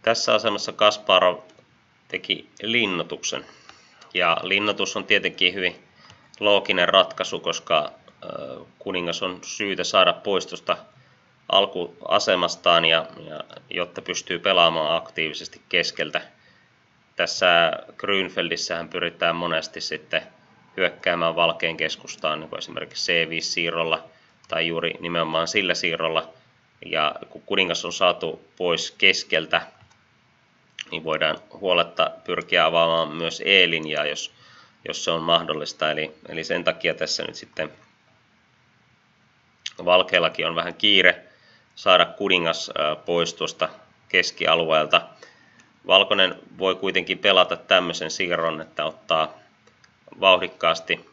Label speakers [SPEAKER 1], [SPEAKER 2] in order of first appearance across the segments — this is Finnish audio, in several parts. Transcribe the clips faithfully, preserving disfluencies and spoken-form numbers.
[SPEAKER 1] Tässä asemassa Kasparov teki linnoituksen. Ja linnoitus on tietenkin hyvin looginen ratkaisu, koska kuningas on syytä saada pois tuosta alkuasemastaan, ja, ja, jotta pystyy pelaamaan aktiivisesti keskeltä. Tässä Grünfeldissähän pyritään monesti sitten hyökkäämään valkean keskustaan, niin kuin esimerkiksi C viisi siirrolla tai juuri nimenomaan sillä siirrolla. Ja kun kuningas on saatu pois keskeltä, niin voidaan huoletta pyrkiä avaamaan myös E-linjaa, jos, jos se on mahdollista. Eli, eli sen takia tässä nyt sitten valkeallakin on vähän kiire saada kuningas pois tuosta keskialueelta. Valkoinen voi kuitenkin pelata tämmöisen siirron, että ottaa vauhdikkaasti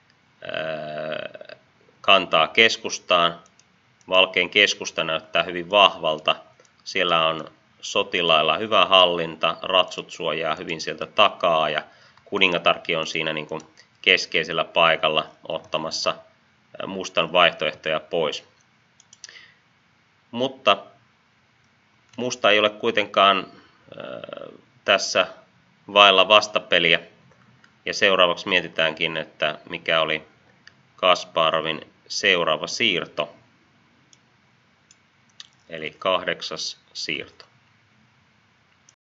[SPEAKER 1] kantaa keskustaan. Valkean keskusta näyttää hyvin vahvalta. Siellä on sotilailla hyvä hallinta, ratsut suojaa hyvin sieltä takaa ja kuningatarki on siinä niin kuin keskeisellä paikalla ottamassa mustan vaihtoehtoja pois. Mutta musta ei ole kuitenkaan tässä vailla vastapeliä. Ja seuraavaksi mietitäänkin, että mikä oli Kasparovin seuraava siirto. Eli kahdeksas siirto.